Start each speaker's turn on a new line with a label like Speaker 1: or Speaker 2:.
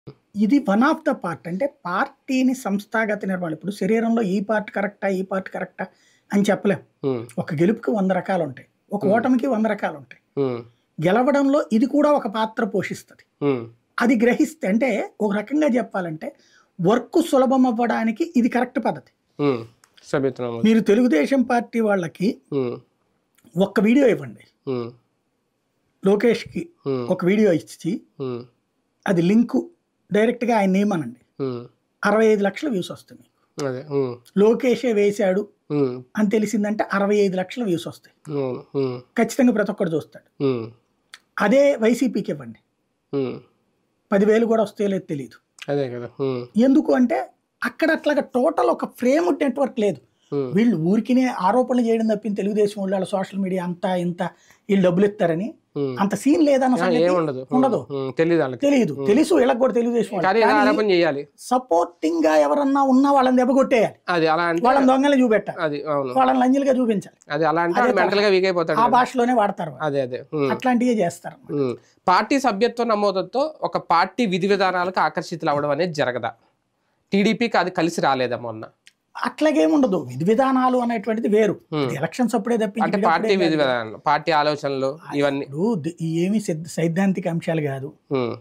Speaker 1: ఇది one of the part. అంటే పార్టీని సంస్థాగత నిర్మాణం. ఇప్పుడు శరీరంలో ఈ పార్ట్ కరెక్టా, ఈ పార్ట్ కరెక్టా అని చెప్పలేం.
Speaker 2: హ్మ్.
Speaker 1: ఒక గెలుపుకి 100 రకాలుంటాయి. ఒక ఓటమికి 100 రకాలుంటాయి.
Speaker 2: హ్మ్.
Speaker 1: గెలవడంలో ఇది కూడా ఒక పాత్ర పోషిస్తది.
Speaker 2: హ్మ్.
Speaker 1: అది గ్రహిస్తే అంటే ఒక రకంగా చెప్పాలంటే వర్క్ సులభం అవ్వడానికి ఇది కరెక్ట్ పద్ధతి.
Speaker 2: హ్మ్. సభ్యత్వం.
Speaker 1: మీరు తెలుగుదేశం పార్టీ వాళ్ళకి
Speaker 2: హ్మ్.
Speaker 1: ఒక్క వీడియో ఇవ్వండి.
Speaker 2: హ్మ్.
Speaker 1: లోకేష్‌కి
Speaker 2: హ్మ్.
Speaker 1: ఒక వీడియో ఇచ్చి
Speaker 2: హ్మ్.
Speaker 1: అది లింకు డైరెక్ట్‌గా ఆయన్నేమనండి.
Speaker 2: హ్మ్.
Speaker 1: 65 లక్షల వ్యూస్ వస్తాయి మీకు.
Speaker 2: అదే. హ్మ్.
Speaker 1: లోకేషే వేశాడు
Speaker 2: హ్మ్.
Speaker 1: అని తెలిసిందంటే 65 లక్షల వ్యూస్ వస్తాయి.
Speaker 2: అవును. హ్మ్.
Speaker 1: ఖచ్చితంగా ప్రతి ఒక్కడు చూస్తాడు.
Speaker 2: హ్మ్.
Speaker 1: అదే వైసీపీకి ఇవ్వండి.
Speaker 2: హ్మ్.
Speaker 1: 10,000 కూడా వస్తాయో లేదో తెలీదు.
Speaker 2: అదే కదా. హ్మ్.
Speaker 1: ఎందుకు అంటే అక్కడ అట్లాగా టోటల్ ఒక ఫ్రేమ్డ్ నెట్వర్క్ లేదు.
Speaker 2: హ్మ్.
Speaker 1: వీళ్ళు ఊరికినే ఆరోపణలు చేయడం తప్పింది తెలుగుదేశం వాళ్ళ సోషల్ మీడియా అంతా ఇంత వీళ్ళు డబ్బులు ఇస్తారని
Speaker 2: హ్మ్.
Speaker 1: అంత సీన్ లేదన్న సంగతి
Speaker 2: ఏముండదు.
Speaker 1: ఉండదు.
Speaker 2: తెలీదు వాళ్ళకి.
Speaker 1: తెలియదు. తెలుసు వీళ్ళకి కూడా తెలుగుదేశం
Speaker 2: కానీ
Speaker 1: వాళ్ళకి.
Speaker 2: ఏదో
Speaker 1: కానీ
Speaker 2: ఆరోపణ చేయాలి.
Speaker 1: సపోర్టింగ్ గా ఎవరన్నా ఉన్నా వాళ్ళని దెబ్బకొట్టేయాలి.
Speaker 2: అది అలా అంటే
Speaker 1: వాళ్ళని దొంగలు చూపెట్టాలి.
Speaker 2: అది అవును.
Speaker 1: వాళ్ళని లంజలుగా చూపించాలి.
Speaker 2: అది అలా అంటే
Speaker 1: అదే
Speaker 2: మెంటల్ గా వీక్ అయిపోతాడు
Speaker 1: ఆ
Speaker 2: కదా.
Speaker 1: భాషలోనే వాడతారు వాళ్ళు.
Speaker 2: అదే. హ్మ్.
Speaker 1: అట్లాంటివే చేస్తారు.
Speaker 2: పార్టీ సభ్యత్వ నమోదుతో ఒక పార్టీ విధి విధానాలకు ఆకర్షితులు అవ్వడం అనేది జరగదా? టీడీపీకి అది కలిసి రాలేదా మొన్న?
Speaker 1: అట్లాగేముండదు. విధి విధానాలు అనేటువంటిది వేరు.
Speaker 2: హ్మ్.
Speaker 1: అది ఎలక్షన్స్ అప్పుడే తప్పించి
Speaker 2: అంటే
Speaker 1: వీడప్పుడే
Speaker 2: పార్టీ విధి
Speaker 1: కాదు.
Speaker 2: విధానాలు, పార్టీ ఆలోచనలు ఇవన్నీ.
Speaker 1: ఇప్పుడు ఏమి సైద్ధాంతిక అంశాలు కాదు.
Speaker 2: హ్మ్.